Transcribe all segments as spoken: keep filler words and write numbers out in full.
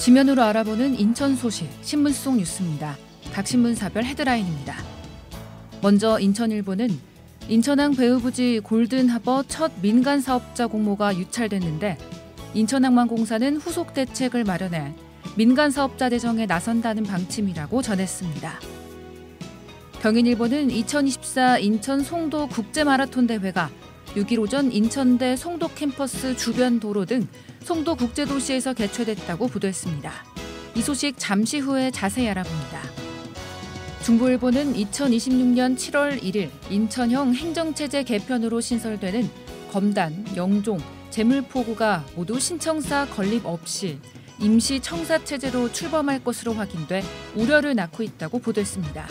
지면으로 알아보는 인천 소식, 신문 속 뉴스입니다. 각 신문사별 헤드라인입니다. 먼저 인천일보는 인천항 배후부지 골든하버 첫 민간 사업자 공모가 유찰됐는데 인천항만공사는 후속 대책을 마련해 민간 사업자 대정에 나선다는 방침이라고 전했습니다. 경인일보는 이천이십사 인천 송도 국제마라톤 대회가 육 일 오전 인천대 송도 캠퍼스 주변 도로 등 송도 국제도시에서 개최됐다고 보도했습니다. 이 소식 잠시 후에 자세히 알아봅니다. 중부일보는 이천이십육 년 칠월 일일 인천형 행정체제 개편으로 신설되는 검단, 영종, 재물포구가 모두 신청사 건립 없이 임시 청사체제로 출범할 것으로 확인돼 우려를 낳고 있다고 보도했습니다.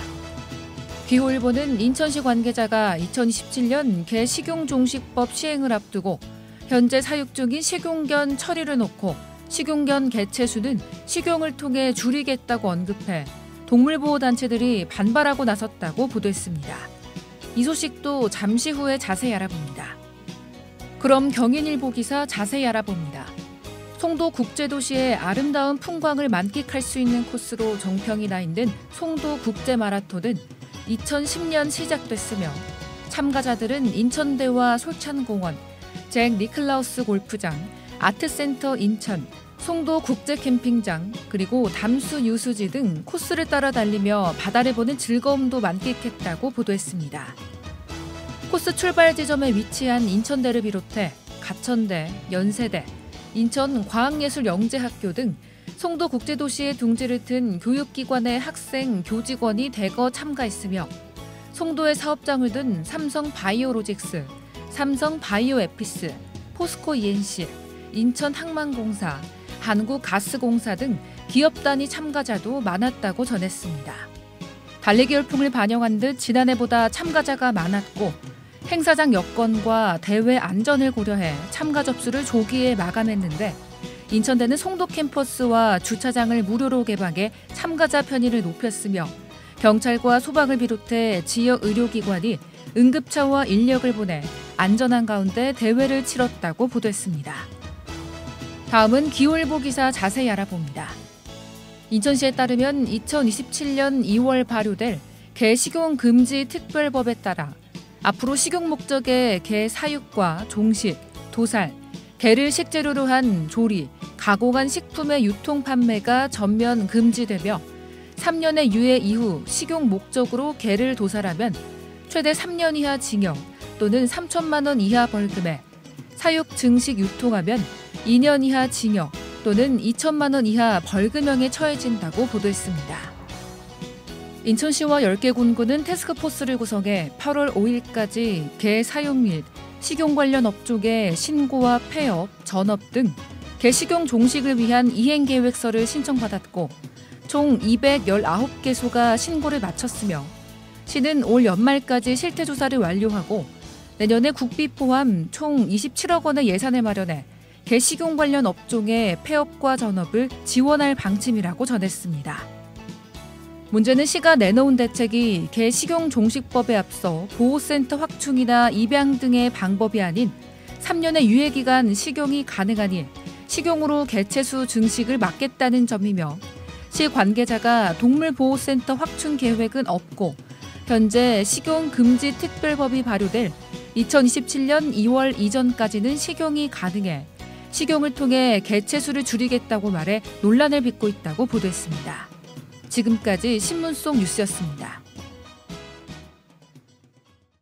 기호일보는 인천시 관계자가 이천이십칠 년 개식용종식법 시행을 앞두고 현재 사육 중인 식용견 처리를 놓고 식용견 개체수는 식용을 통해 줄이겠다고 언급해 동물보호단체들이 반발하고 나섰다고 보도했습니다. 이 소식도 잠시 후에 자세히 알아봅니다. 그럼 경인일보 기사 자세히 알아봅니다. 송도 국제도시의 아름다운 풍광을 만끽할 수 있는 코스로 정평이 나 있는 송도 국제마라톤은 이천십 년 시작됐으며 참가자들은 인천대와 솔찬공원, 잭 니클라우스 골프장, 아트센터 인천, 송도 국제캠핑장, 그리고 담수 유수지 등 코스를 따라 달리며 바다를 보는 즐거움도 만끽했다고 보도했습니다. 코스 출발 지점에 위치한 인천대를 비롯해 가천대, 연세대, 인천과학예술영재학교 등 송도 국제도시의 둥지를 튼 교육기관의 학생, 교직원이 대거 참가했으며 송도의 사업장을 둔 삼성바이오로직스, 삼성바이오에피스, 포스코 이엔씨, 인천항만공사, 한국가스공사 등 기업 단위 참가자도 많았다고 전했습니다. 달리기 열풍을 반영한 듯 지난해보다 참가자가 많았고 행사장 여건과 대회 안전을 고려해 참가 접수를 조기에 마감했는데 인천대는 송도 캠퍼스와 주차장을 무료로 개방해 참가자 편의를 높였으며 경찰과 소방을 비롯해 지역 의료기관이 응급차와 인력을 보내 안전한 가운데 대회를 치렀다고 보도했습니다. 다음은 기호일보 기사 자세히 알아봅니다. 인천시에 따르면 이천이십칠 년 이월 발효될 개식용 금지 특별법에 따라 앞으로 식용 목적의 개 사육과 종식, 도살, 개를 식재료로 한 조리, 가공한 식품의 유통 판매가 전면 금지되며 삼 년의 유예 이후 식용 목적으로 개를 도살하면 최대 삼 년 이하 징역 또는 삼천만 원 이하 벌금에 사육 증식 유통하면 이 년 이하 징역 또는 이천만 원 이하 벌금형에 처해진다고 보도했습니다. 인천시와 열 개 군구는 태스크포스를 구성해 팔월 오일까지 개 사육 및 식용 관련 업종의 신고와 폐업, 전업 등 개식용 종식을 위한 이행계획서를 신청받았고 총 이백십구 개소가 신고를 마쳤으며 시는 올 연말까지 실태조사를 완료하고 내년에 국비 포함 총 이십칠억 원의 예산을 마련해 개식용 관련 업종의 폐업과 전업을 지원할 방침이라고 전했습니다. 문제는 시가 내놓은 대책이 개식용 종식법에 앞서 보호센터 확충이나 입양 등의 방법이 아닌 삼 년의 유예기간 식용이 가능하니 식용으로 개체수 증식을 막겠다는 점이며 시 관계자가 동물보호센터 확충 계획은 없고 현재 식용 금지 특별법이 발효될 이천이십칠 년 이월 이전까지는 식용이 가능해 식용을 통해 개체수를 줄이겠다고 말해 논란을 빚고 있다고 보도했습니다. 지금까지 신문 속 뉴스였습니다.